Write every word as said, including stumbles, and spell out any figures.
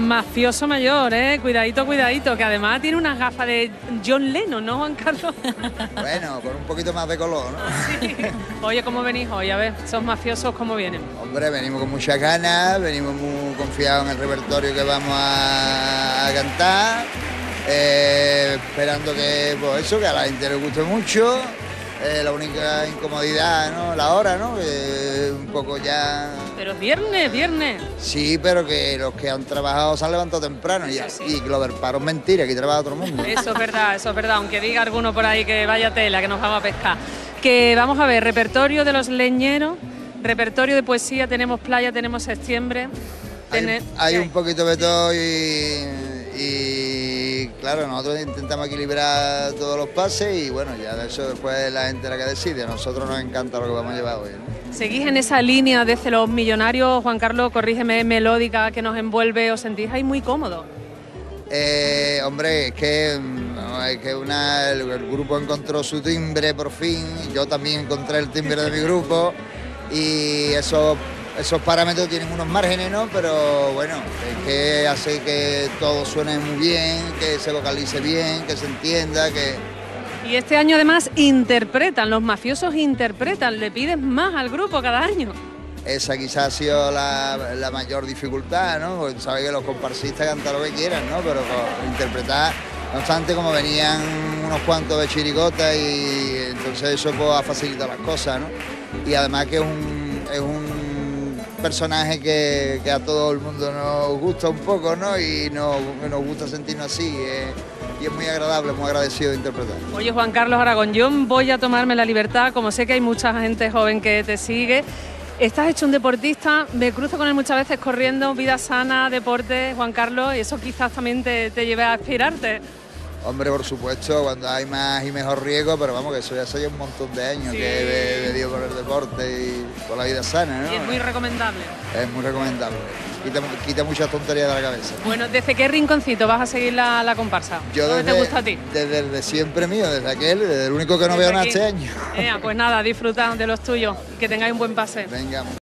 mafioso mayor, ¿eh? Cuidadito, cuidadito, que además tiene unas gafas de John Lennon, ¿no, Juan Carlos? Bueno, con un poquito más de color, ¿no? Sí. Oye, ¿cómo venís hoy? A ver, ¿sos mafiosos cómo vienen? Hombre, venimos con muchas ganas, venimos muy confiados en el repertorio que vamos a, a cantar, eh, esperando que, pues eso, que a la gente le guste mucho. Eh, la única incomodidad, ¿no? La hora, ¿no? Que un poco ya... Pero es viernes, viernes. Sí, pero que los que han trabajado se han levantado temprano y, Sí. y lo del paro es mentira, aquí trabaja todo el mundo. Eso es verdad, eso es verdad, aunque diga alguno por ahí que vaya tela, que nos vamos a pescar. Que vamos a ver, repertorio de los leñeros, repertorio de poesía, tenemos playa, tenemos septiembre. Hay, Tener- hay ¿qué un poquito de todo y, y claro, nosotros intentamos equilibrar todos los pases y bueno, ya de eso después es la gente la que decide. A nosotros nos encanta lo que vamos a llevar hoy, ¿no? ¿Seguís en esa línea desde los millonarios, Juan Carlos, corrígeme, melódica, que nos envuelve, os sentís ahí muy cómodos? Eh, hombre, es que, no, es que una, el, el grupo encontró su timbre por fin, yo también encontré el timbre de mi grupo y eso, esos parámetros tienen unos márgenes, ¿no? Pero bueno, es que hace que todo suene muy bien, que se vocalice bien, que se entienda, que... Y este año además interpretan, los mafiosos interpretan, le piden más al grupo cada año. Esa quizás ha sido la, la mayor dificultad, ¿no? Porque tú sabes que los comparsistas cantan lo que quieran, ¿no? Pero con, interpretar, no obstante, como venían unos cuantos de chirigota y entonces eso pues, ha facilitado las cosas, ¿no? Y además que es un, es un personaje que, que a todo el mundo nos gusta un poco, ¿no? Y nos, nos gusta sentirnos así. Eh, y es muy agradable, muy agradecido de interpretar. Oye, Juan Carlos Aragón, yo voy a tomarme la libertad, como sé que hay mucha gente joven que te sigue. Estás hecho un deportista, me cruzo con él muchas veces corriendo, vida sana, deporte, Juan Carlos, y eso quizás también te, te lleve a aspirarte. Hombre, por supuesto, cuando hay más y mejor riesgo, pero vamos, que eso ya hace un montón de años Sí. que he bebido por el deporte y por la vida sana, ¿no? Y es muy recomendable. Es muy recomendable. Quita, quita muchas tonterías de la cabeza. Bueno, ¿desde qué rinconcito vas a seguir la, la comparsa? Yo ¿Dónde desde, te gusta a ti? Desde el de siempre mío, desde aquel, desde el único que no Desde veo nada aquí. este año. Ea, pues nada, disfruta de los tuyos y que tengáis un buen pase. Venga.